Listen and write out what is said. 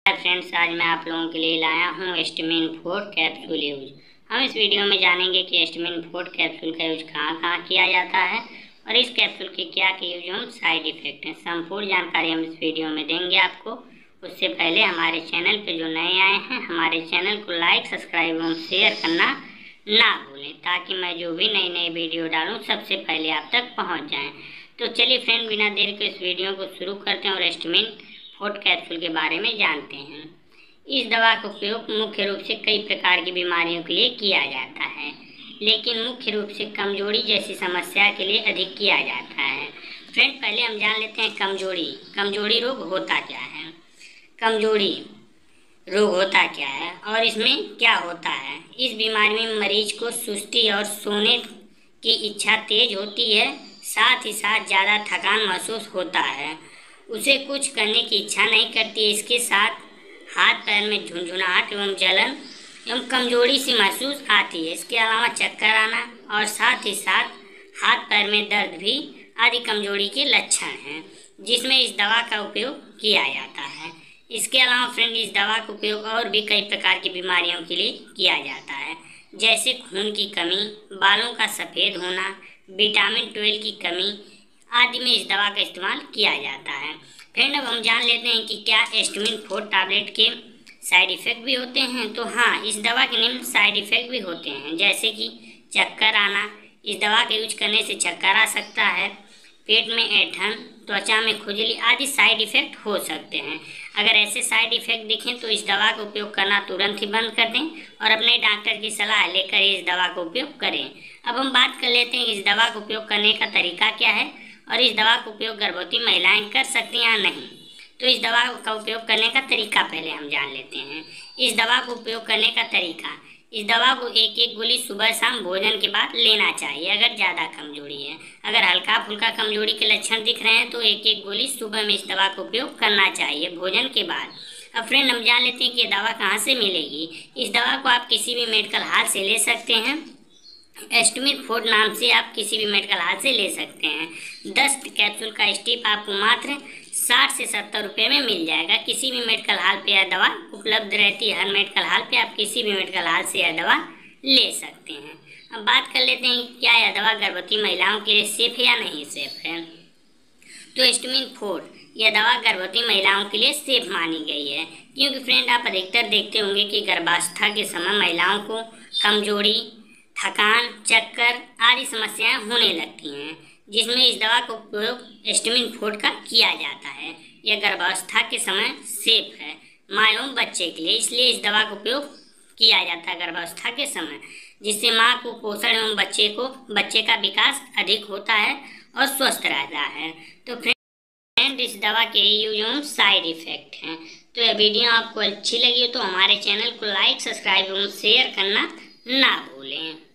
Friends, आज मैं आप लोगों के लिए लाया हूँ एस्टामिन 4 कैप्सूल यूज। हम इस वीडियो में जानेंगे कि एस्टामिन 4 कैप्सूल का यूज कहाँ कहाँ किया जाता है और इस कैप्सूल के क्या क्या यूज एवं साइड इफेक्ट हैं। संपूर्ण जानकारी हम इस वीडियो में देंगे आपको। उससे पहले हमारे चैनल पर जो नए आए हैं, हमारे चैनल को लाइक, सब्सक्राइब एवं शेयर करना ना भूलें, ताकि मैं जो भी नई नई वीडियो डालूँ सबसे पहले आप तक पहुँच जाएँ। तो चलिए फ्रेंड, बिना देर के इस वीडियो को शुरू करते हैं और एस्टामिन 4 कैप्सूल के बारे में जानते हैं। इस दवा का उपयोग मुख्य रूप से कई प्रकार की बीमारियों के लिए किया जाता है, लेकिन मुख्य रूप से कमजोरी जैसी समस्या के लिए अधिक किया जाता है। फ्रेंड, पहले हम जान लेते हैं कमजोरी रोग होता क्या है। कमजोरी रोग होता क्या है और इसमें क्या होता है। इस बीमारी में मरीज को सुस्ती और सोने की इच्छा तेज होती है, साथ ही साथ ज़्यादा थकान महसूस होता है, उसे कुछ करने की इच्छा नहीं करती है। इसके साथ हाथ पैर में झुंझुनाहट एवं जलन एवं कमजोरी सी महसूस आती है। इसके अलावा चक्कर आना और साथ ही साथ हाथ पैर में दर्द भी आदि कमजोरी के लक्षण हैं, जिसमें इस दवा का उपयोग किया जाता है। इसके अलावा फ्रेंड, इस दवा का उपयोग और भी कई प्रकार की बीमारियों के लिए किया जाता है, जैसे खून की कमी, बालों का सफ़ेद होना, विटामिन 12 की कमी आदि में इस दवा का इस्तेमाल किया जाता है। फ्रेंड, अब हम जान लेते हैं कि क्या एस्टामिन 4 टैबलेट के साइड इफ़ेक्ट भी होते हैं। तो हाँ, इस दवा के निम्न साइड इफ़ेक्ट भी होते हैं, जैसे कि चक्कर आना। इस दवा का यूज करने से चक्कर आ सकता है, पेट में ऐंठन, त्वचा में खुजली आदि साइड इफ़ेक्ट हो सकते हैं। अगर ऐसे साइड इफ़ेक्ट दिखें तो इस दवा का उपयोग करना तुरंत ही बंद कर दें और अपने डॉक्टर की सलाह लेकर इस दवा का उपयोग करें। अब हम बात कर लेते हैं इस दवा का उपयोग करने का तरीका क्या है और इस दवा का उपयोग गर्भवती महिलाएं कर सकती हैं या नहीं। तो इस दवा का उपयोग करने का तरीका पहले हम जान लेते हैं। इस दवा को उपयोग करने का तरीका, इस दवा को एक एक गोली सुबह शाम भोजन के बाद लेना चाहिए अगर ज़्यादा कमजोरी है। अगर हल्का फुल्का कमजोरी के लक्षण दिख रहे हैं तो एक एक गोली सुबह में इस दवा का उपयोग करना चाहिए भोजन के बाद। अब फ्रेंड, हम जान लेते हैं कि ये दवा कहाँ से मिलेगी। इस दवा को आप किसी भी मेडिकल हॉल से ले सकते हैं। एस्टामिन 4 नाम से आप किसी भी मेडिकल हॉल से ले सकते हैं। 10 कैप्सूल का स्टिप आपको मात्र 60 से 70 रुपये में मिल जाएगा। किसी भी मेडिकल हॉल पे यह दवा उपलब्ध रहती है। हर मेडिकल हॉल पे आप किसी भी मेडिकल हॉल से यह दवा ले सकते हैं। अब बात कर लेते हैं क्या यह दवा गर्भवती महिलाओं के लिए सेफ है या नहीं सेफ है। तो एस्टामिन 4 यह दवा गर्भवती महिलाओं के लिए सेफ मानी गई है, क्योंकि फ्रेंड, आप अधिकतर देखते होंगे कि गर्भावस्था के समय महिलाओं को कमजोरी, थकान, चक्कर आदि समस्याएं होने लगती हैं, जिसमें इस दवा का उपयोग एस्टामिन 4 का किया जाता है। यह गर्भावस्था के समय सेफ है माँ एवं बच्चे के लिए, इसलिए इस दवा का उपयोग किया जाता है गर्भावस्था के समय, जिससे माँ को पोषण एवं बच्चे का विकास अधिक होता है और स्वस्थ रहता है। तो फ्रेंड, इस दवा के यूज एवं साइड इफेक्ट हैं। तो यह वीडियो आपको अच्छी लगी हो तो हमारे चैनल को लाइक, सब्सक्राइब एवं शेयर करना ना भूलें।